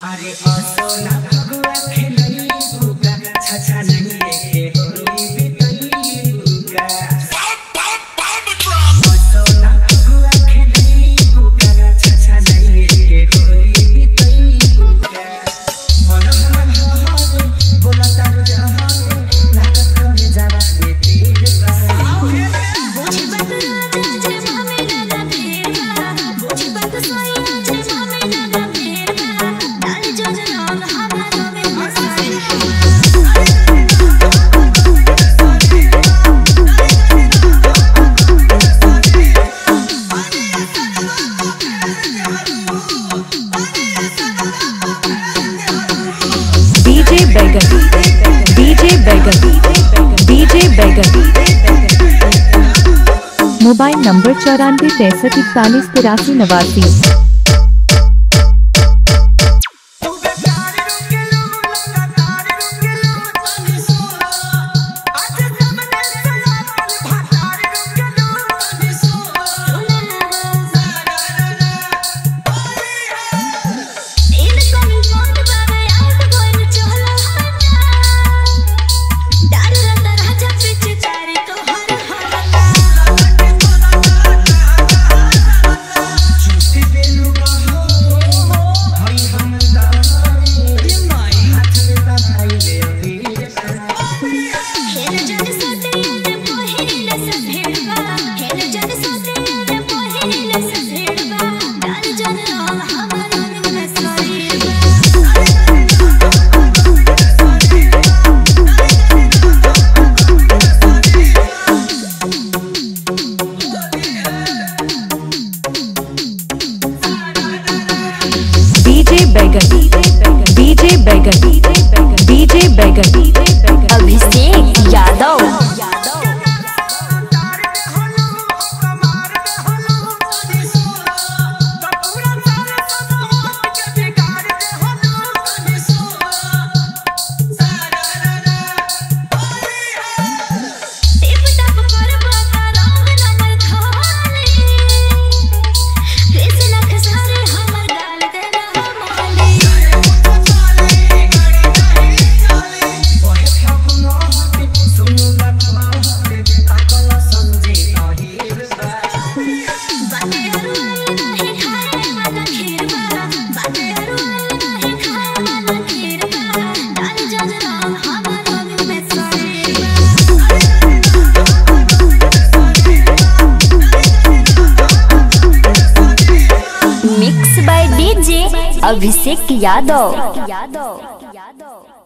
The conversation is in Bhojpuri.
अरे सोना भगवा खेलई बुका छछा नहीं रे होली बितई बुका सोना भगवा खेलई बुका छछा नहीं रे होली बितई बुका मन मन हो बोला तार जहां लागत करे जावा में तीर बुझी बात जे मामे लगा फेर बुझी बात सोई जे मामे लगा DJ Beggar mobile number 9463418389। DJ Beggar Abhishek Yadav Abhishek Yadav.